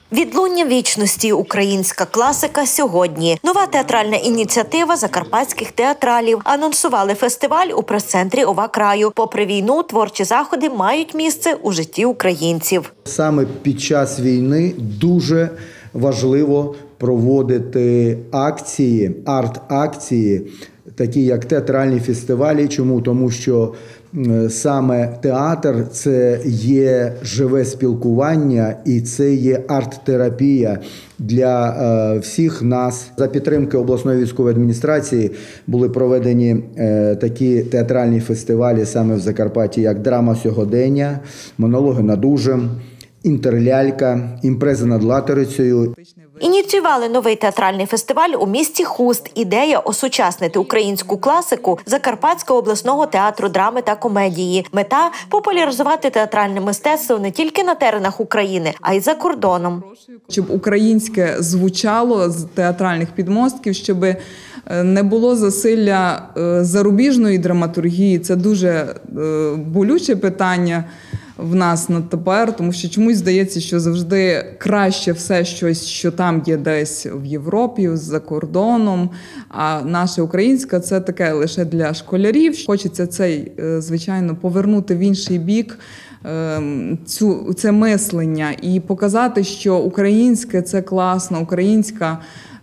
Відлуння вічності. Українська класика сьогодні. Нова театральна ініціатива закарпатських театралів. Анонсували фестиваль у прес-центрі ОВА краю. Попри війну, творчі заходи мають місце у житті українців. Саме під час війни дуже важливо проводити акції, арт-акції, такі як театральні фестивалі. Чому? Тому що саме театр – це є живе спілкування і це є арт-терапія для всіх нас. За підтримки обласної військової адміністрації були проведені такі театральні фестивалі саме в Закарпатті, як «Драма сьогодення», «Монологи над ужем», «Інтерлялька», «Імпрези над Латерицею». Ініціювали новий театральний фестиваль у місті Хуст. Ідея – осучаснити українську класику Закарпатського обласного театру драми та комедії. Мета – популяризувати театральне мистецтво не тільки на теренах України, а й за кордоном. Щоб українське звучало з театральних підмостків, щоб не було засилля зарубіжної драматургії. Це дуже болюче питання в нас на тепер, тому що чомусь здається, що завжди краще все щось, що там є десь в Європі, за кордоном, а наше українське – це таке лише для школярів. Хочеться цей, звичайно, повернути в інший бік це мислення і показати, що українське – це класно, українська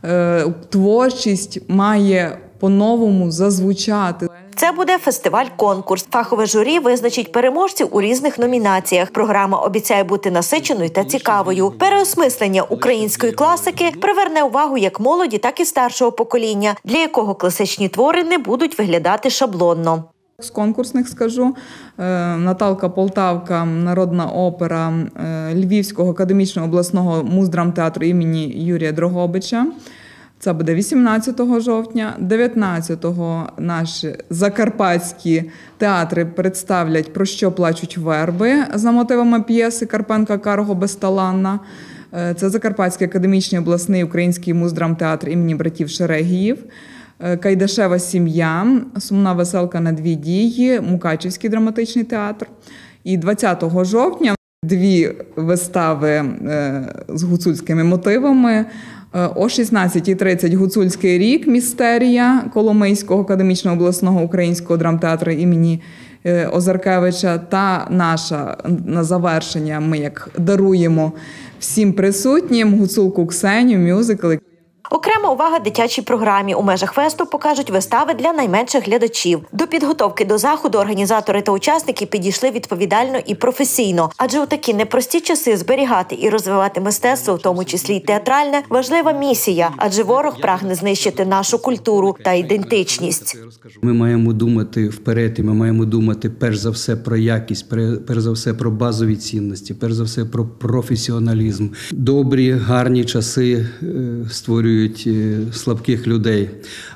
творчість має по-новому зазвучати. Це буде фестиваль-конкурс. Фахове журі визначить переможців у різних номінаціях. Програма обіцяє бути насиченою та цікавою. Переосмислення української класики приверне увагу як молоді, так і старшого покоління, для якого класичні твори не будуть виглядати шаблонно. З конкурсних скажу. Наталка Полтавка, народна опера Львівського академічного обласного муздрамтеатру імені Юрія Дрогобича. Це буде 18 жовтня. 19-го наші закарпатські театри представлять «Про що плачуть верби» за мотивами п'єси Карпенка «Карого безталанна». Це Закарпатський академічний обласний український муздрамтеатр імені братів Шерегіїв. Кайдашева сім'я, Сумна веселка на дві дії, Мукачівський драматичний театр. І 20 жовтня дві вистави з гуцульськими мотивами. О 16:30 «Гуцульський рік. Містерія» Коломийського академічного обласного українського драмтеатру імені Озаркевича. Та наша на завершення ми як даруємо всім присутнім гуцулку Ксеню, мюзикл. Окрема увага дитячій програмі. У межах фесту покажуть вистави для найменших глядачів. До підготовки до заходу організатори та учасники підійшли відповідально і професійно. Адже у такі непрості часи зберігати і розвивати мистецтво, в тому числі й театральне, важлива місія. Адже ворог прагне знищити нашу культуру та ідентичність. Ми маємо думати вперед, і ми маємо думати перш за все про якість, перш за все про базові цінності, перш за все про професіоналізм. Добрі, гарні часи створюють слабких людей,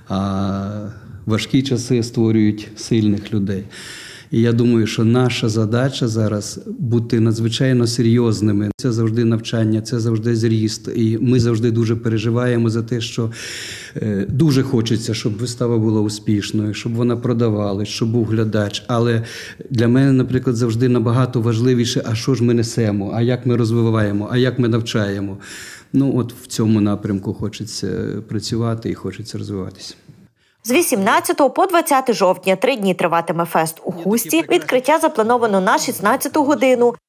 а важкі часи створюють сильних людей. І я думаю, що наша задача зараз бути надзвичайно серйозними. Це завжди навчання, це завжди зріст. І ми завжди дуже переживаємо за те, що дуже хочеться, щоб вистава була успішною, щоб вона продавалась, щоб був глядач. Але для мене, наприклад, завжди набагато важливіше, а що ж ми несемо, а як ми розвиваємо, а як ми навчаємо. Ну, от в цьому напрямку хочеться працювати і хочеться розвиватися. З 18 по 20 жовтня 3 дні триватиме фест у Хусті. Відкриття заплановано на 16 годину.